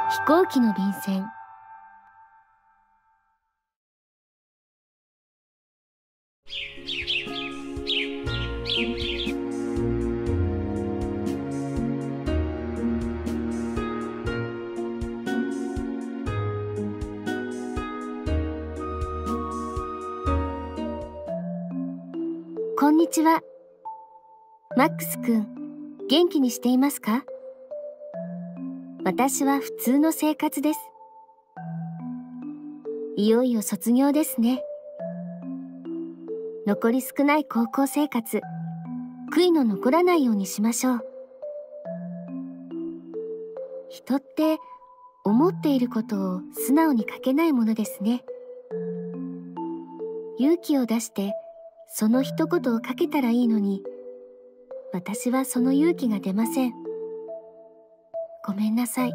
飛行機の便箋。こんにちは。マックスくん、元気にしていますか？私は普通の生活です。いよいよ卒業ですね。残り少ない高校生活、悔いの残らないようにしましょう。人って思っていることを素直に書けないものですね。勇気を出してその一言を書けたらいいのに、私はその勇気が出ません。ごめんなさい。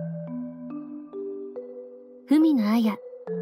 文野彩。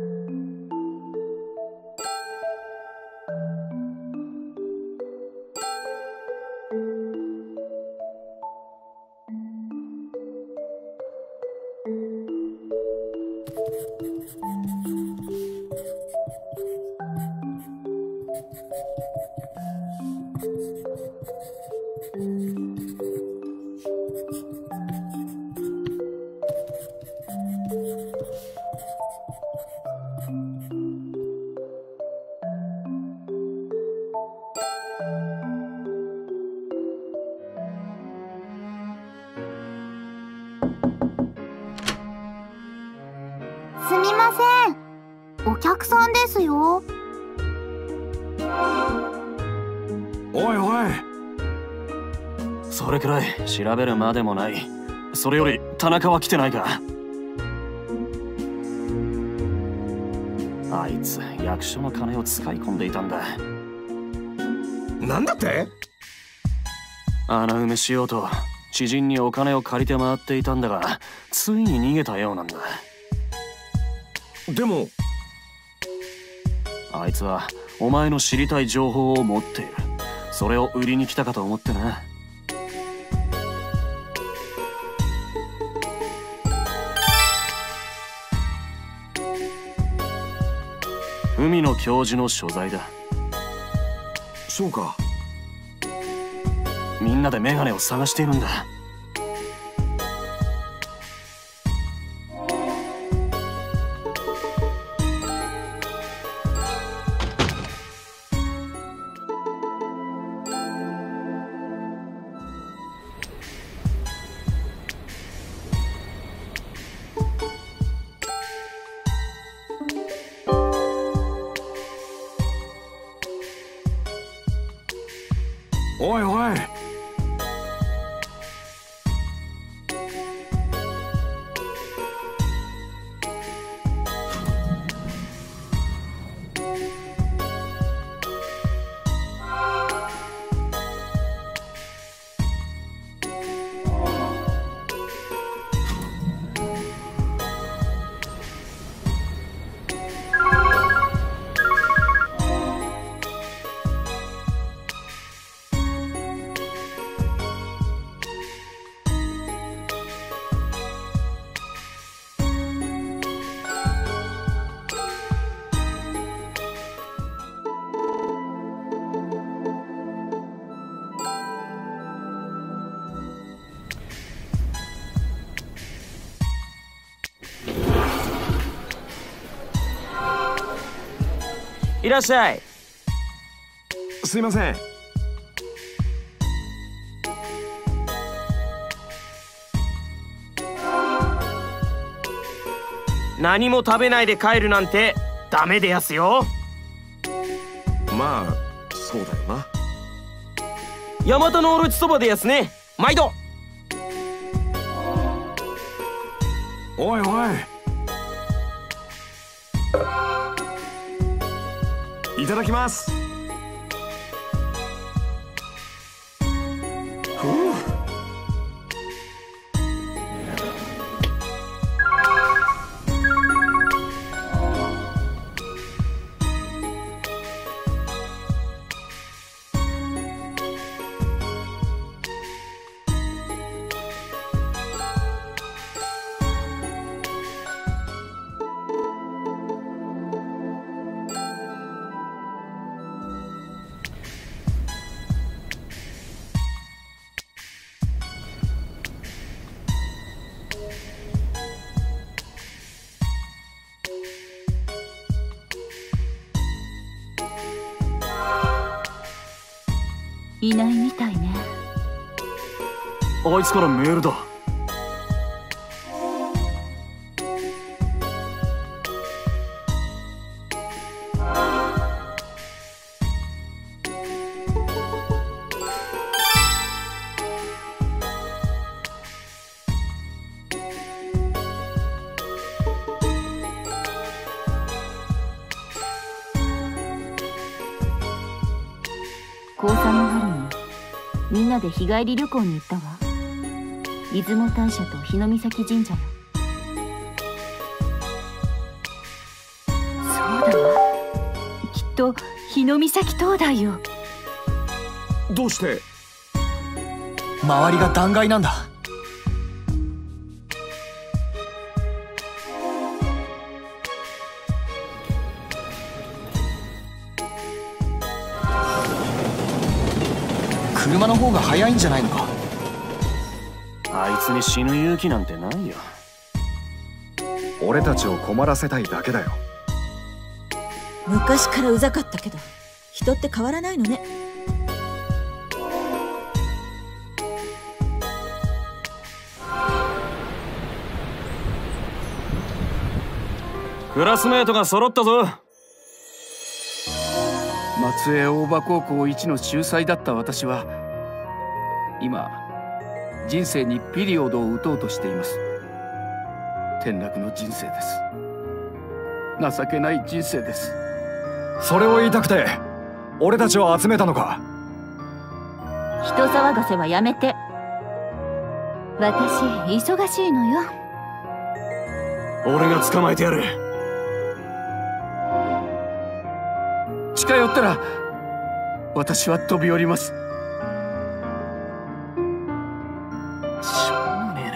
すみません。お客さんですよ。 おいおい。それくらい調べるまでもない。それより田中は来てないか？あいつ役所の金を使い込んでいたんだ。 なんだって？ 穴埋めしようと知人にお金を借りて回っていたんだが、ついに逃げたようなんだ。 でもあいつはお前の知りたい情報を持っている。それを売りに来たかと思ってな。海野教授の所在だ。 そうか。 みんなでメガネを探しているんだ。 おいおい。 いらっしゃい。 すいません。 何も食べないで帰るなんてダメでやすよ。 まあそうだよな。 ヤマタのオロチそばでやすね。毎度。 おいおい。いただきます。 いないみたいね。 あいつからメールだ。 高3の春にみんなで日帰り旅行に行ったわ。出雲大社と日御碕神社よ。そうだわ、きっと日御碕灯台よ。 どうして？ 周りが断崖なんだ。車の方が早いんじゃないのか。 あいつに死ぬ勇気なんてないよ。 俺たちを困らせたいだけだよ。 昔からうざかったけど人って変わらないのね。 クラスメートが揃ったぞ。 松江大場高校一の秀才だった私は今人生にピリオドを打とうとしています。転落の人生です。情けない人生です。 それを言いたくて俺たちを集めたのか。 人騒がせはやめて。私忙しいのよ。 俺が捕まえてやる。 近寄ったら私は飛び降ります。 しょうがね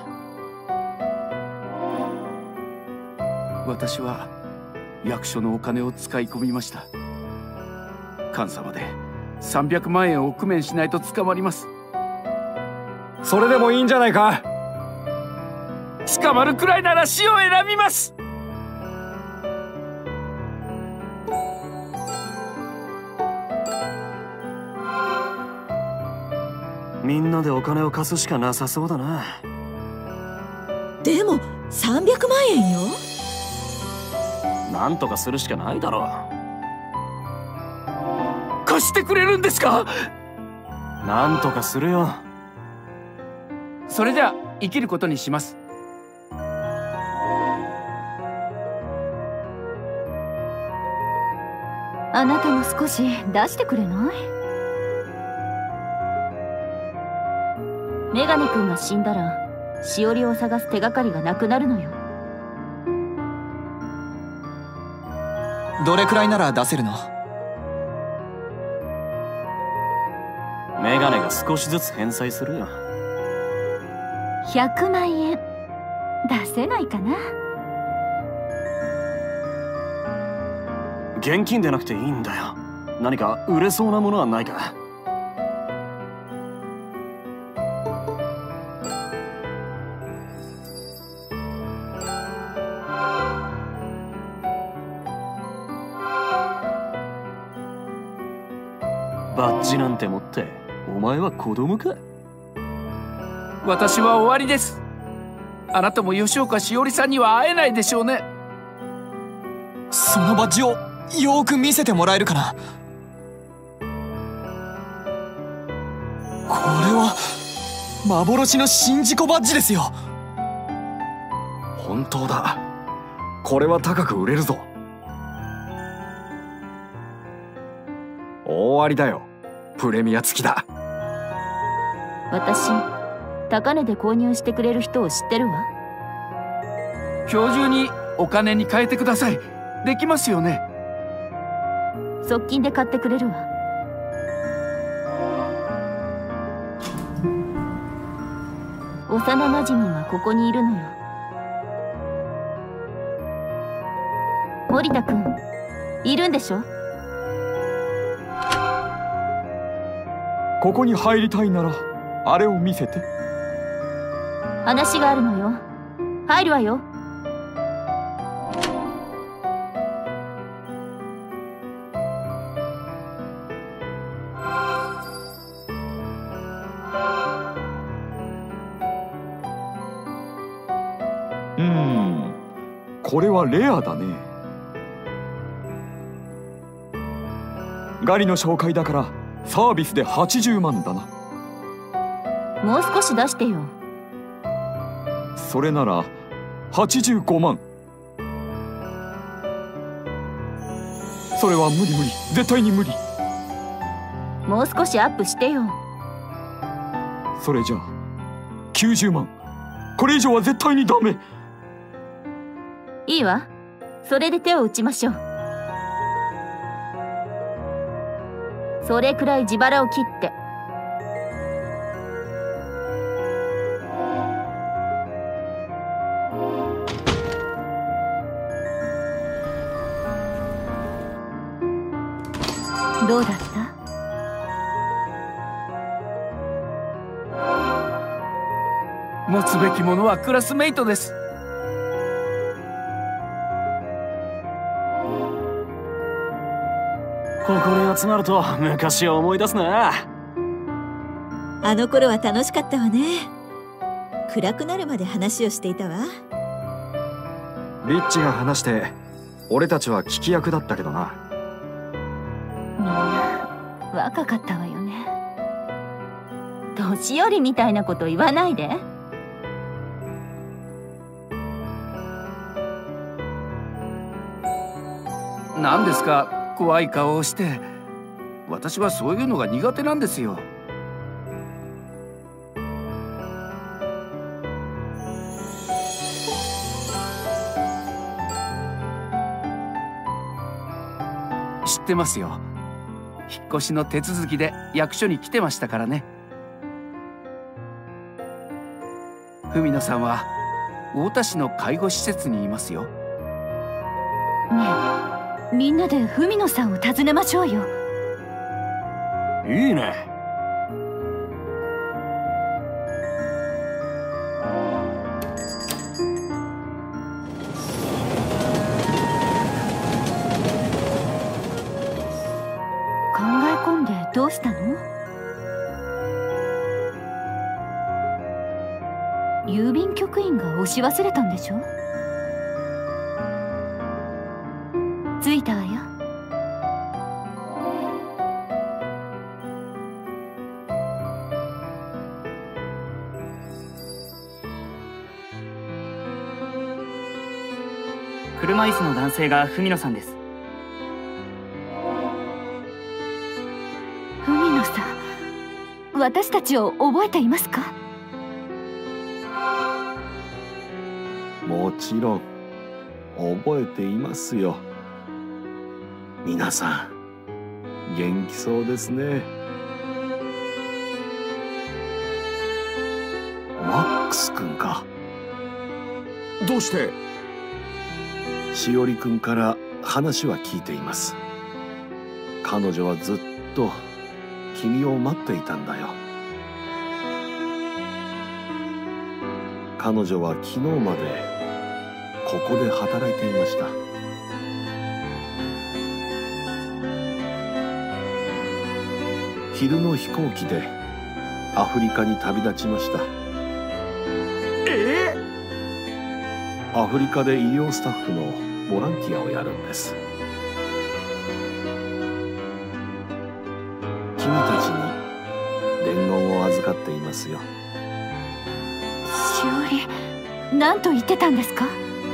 えな。 私は役所のお金を使い込みました。監査まで300万円を工面しないと捕まります。 それでもいいんじゃないか。 捕まるくらいなら死を選びます。 みんなでお金を貸すしかなさそうだな。 でも300万円よ。 なんとかするしかないだろう。貸してくれるんですか？ なんとかするよ。 それじゃあ生きることにします。 あなたも少し出してくれない？メガネ君が死んだらしおりを探す手がかりがなくなるのよ。 どれくらいなら出せるの？ メガネが少しずつ返済するよ。 100万円出せないかな。 現金でなくていいんだよ。何か売れそうなものはないか？バッジなんて持ってお前は子供か？ 私は終わりです。あなたも吉岡しおりさんには会えないでしょうね。 そのバッジをよーく見せてもらえるかな。これは幻の宍道湖バッジですよ。 本当だ。これは高く売れるぞ。大ありだよ。プレミア付きだ。 私高値で購入してくれる人を知ってるわ。 今日中にお金に変えてください。できますよね？ 側近で買ってくれるわ。幼なじみはここにいるのよ。森田君いるんでしょ？ ここに入りたいならあれを見せて。 話があるのよ。入るわよ。 これはレアだね。ガリの紹介だからサービスで80万だな。 もう少し出してよ。 それなら85万。それは無理無理、絶対に無理。 もう少しアップしてよ。 それじゃあ90万。これ以上は絶対にダメ。 いいわ、それで手を打ちましょう。それくらい自腹を切って。どうだった？ 持つべきものはクラスメイトです。 ここに集まると昔を思い出すな。 あの頃は楽しかったわね。暗くなるまで話をしていたわ。 リッチが話して俺たちは聞き役だったけどな。 みんな若かったわよね。年寄りみたいなこと言わないで。 何ですか怖い顔をして。私はそういうのが苦手なんですよ。知ってますよ。引っ越しの手続きで役所に来てましたからね。文野さんは太田市の介護施設にいますよ。 ねえ、みんなで文野さんを訪ねましょうよ。 いいね。 考え込んでどうしたの？郵便局員が押し忘れたんでしょ？着いたわよ。 車椅子の男性が文野さんです。 文野さん、私たちを覚えていますか？ もちろん覚えていますよ。皆さん元気そうですね。マックス君か。 どうして？ しおり君から話は聞いています。彼女はずっと君を待っていたんだよ。彼女は昨日までここで働いていました。昼の飛行機でアフリカに旅立ちました。アフリカで医療スタッフのボランティアをやるんです。君たちに伝言を預かっていますよ。 しおり、何と言ってたんですか？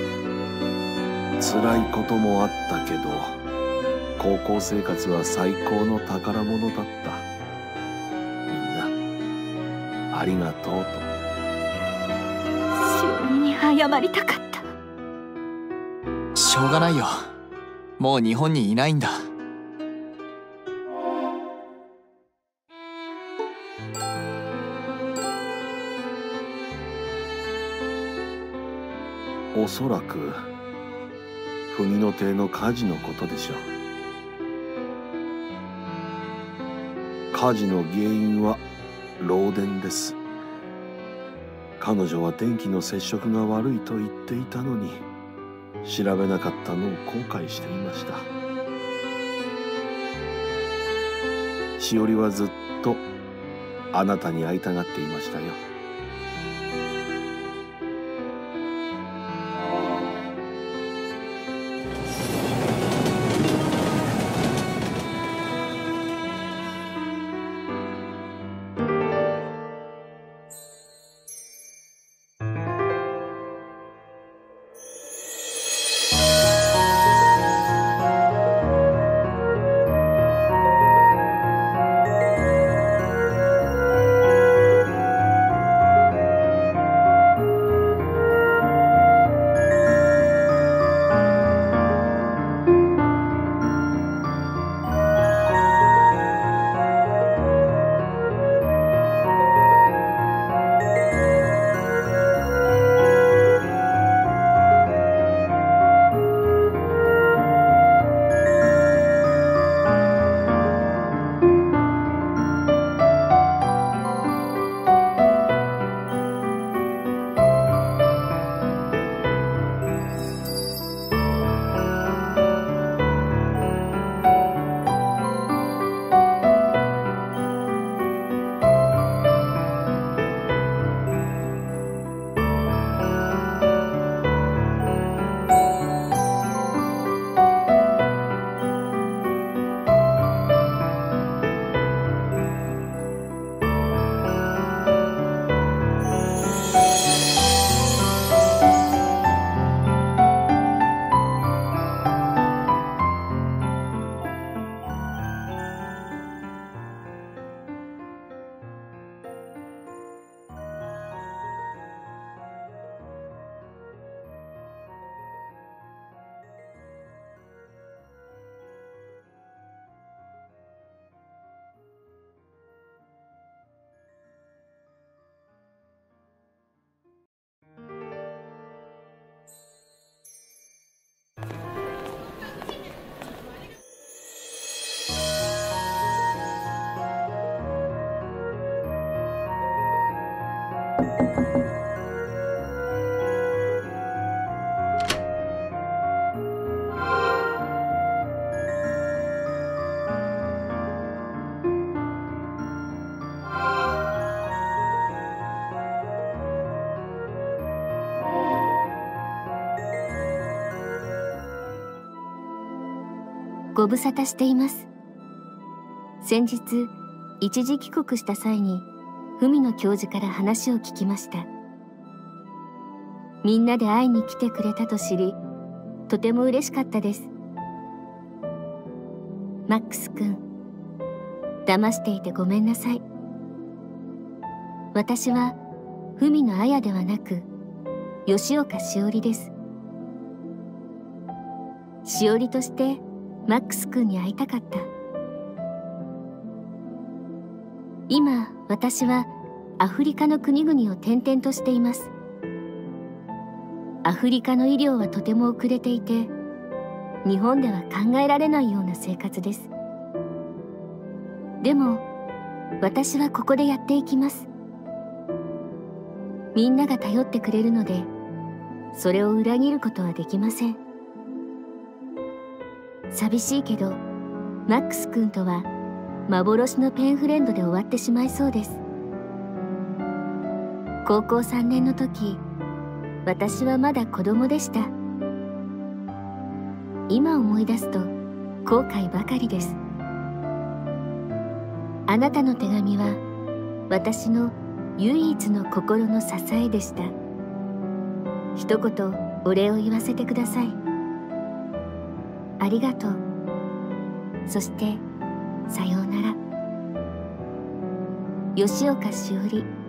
辛いこともあったけど、高校生活は最高の宝物だった。みんなありがとうと。 しおりに謝りたかった。 しょうがないよ。もう日本にいないんだ。 おそらく文野邸の火事のことでしょう。火事の原因は漏電です。彼女は電気の接触が悪いと言っていたのに、調べなかったのを後悔していました。しおりはずっとあなたに会いたがっていましたよ。 ご無沙汰しています。先日、一時帰国した際に、文野教授から話を聞きました。みんなで会いに来てくれたと知り、とても嬉しかったです。マックス君、騙していてごめんなさい。私は、文野綾ではなく、吉岡しおりです。しおりとして、マックス君に会いたかった。今、私はアフリカの国々を転々としています。アフリカの医療はとても遅れていて、日本では考えられないような生活です。でも、私はここでやっていきます。みんなが頼ってくれるので、それを裏切ることはできません。寂しいけど、マックス君とは幻のペンフレンドで終わってしまいそうです。高校3年の時、私はまだ子供でした。今思い出すと後悔ばかりです。あなたの手紙は私の唯一の心の支えでした。一言お礼を言わせてください。ありがとう。そしてさようなら。吉岡しおり。